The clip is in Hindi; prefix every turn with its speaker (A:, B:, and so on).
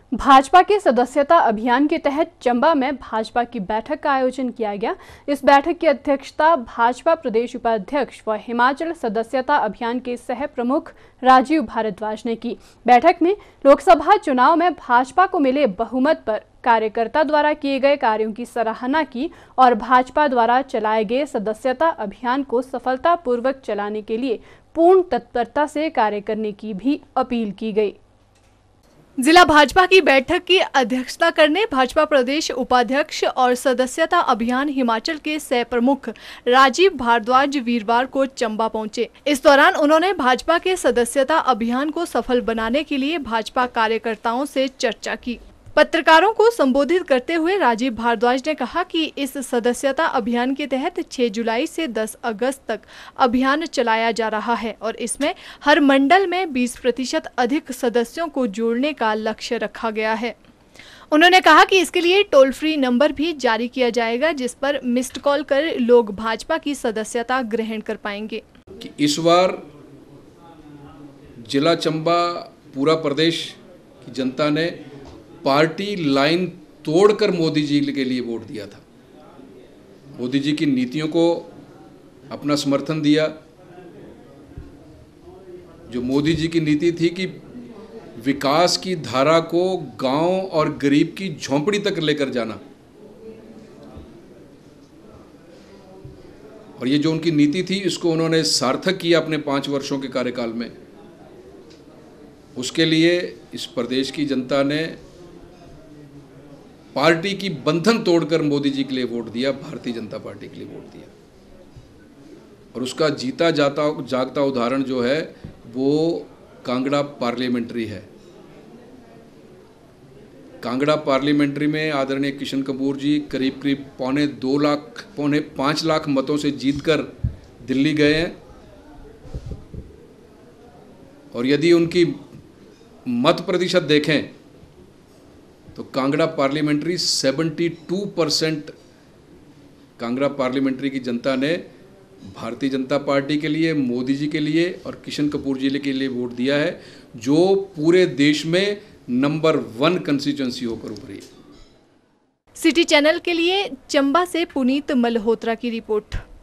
A: भाजपा के सदस्यता अभियान के तहत चंबा में भाजपा की बैठक का आयोजन किया गया। इस बैठक की अध्यक्षता भाजपा प्रदेश उपाध्यक्ष व हिमाचल सदस्यता अभियान के सह प्रमुख राजीव भारद्वाज ने की। बैठक में लोकसभा चुनाव में भाजपा को मिले बहुमत पर कार्यकर्ता द्वारा किए गए कार्यों की सराहना की और भाजपा द्वारा चलाए गए सदस्यता अभियान को सफलतापूर्वक चलाने के लिए पूर्ण तत्परता से कार्य करने की भी अपील की गई।
B: जिला भाजपा की बैठक की अध्यक्षता करने भाजपा प्रदेश उपाध्यक्ष और सदस्यता अभियान हिमाचल के सह प्रमुख राजीव भारद्वाज वीरवार को चंबा पहुंचे। इस दौरान उन्होंने भाजपा के सदस्यता अभियान को सफल बनाने के लिए भाजपा कार्यकर्ताओं से चर्चा की। पत्रकारों को संबोधित करते हुए राजीव भारद्वाज ने कहा कि इस सदस्यता अभियान के तहत 6 जुलाई से 10 अगस्त तक अभियान चलाया जा रहा है और इसमें हर मंडल में 20% अधिक सदस्यों को जोड़ने का लक्ष्य रखा गया है। उन्होंने कहा कि इसके लिए टोल फ्री नंबर भी जारी किया जाएगा, जिस पर मिस्ड कॉल कर लोग भाजपा की सदस्यता ग्रहण कर पाएंगे।
C: इस बार जिला चंबा पूरा प्रदेश की जनता ने पार्टी लाइन तोड़कर मोदी जी के लिए वोट दिया था। मोदी जी की नीतियों को अपना समर्थन दिया। जो मोदी जी की नीति थी कि विकास की धारा को गांव और गरीब की झोंपड़ी तक लेकर जाना, और ये जो उनकी नीति थी इसको उन्होंने सार्थक किया अपने 5 वर्षों के कार्यकाल में। उसके लिए इस प्रदेश की जनता ने पार्टी की बंधन तोड़कर मोदी जी के लिए वोट दिया, भारतीय जनता पार्टी के लिए वोट दिया। और उसका जीता जागता उदाहरण जो है वो कांगड़ा पार्लियामेंट्री है। कांगड़ा पार्लियामेंट्री में आदरणीय किशन कपूर जी करीब पौने 5 लाख मतों से जीतकर दिल्ली गए हैं। और यदि उनकी मत प्रतिशत देखें तो कांगड़ा पार्लियामेंट्री 72% कांगड़ा पार्लियामेंट्री की जनता ने भारतीय जनता पार्टी के लिए, मोदी जी के लिए और किशन कपूर जी के लिए वोट दिया है, जो पूरे देश में नंबर 1 कंस्टिट्यूएंसी होकर उभरी है।
B: सिटी चैनल के लिए चंबा से पुनीत मल्होत्रा की रिपोर्ट।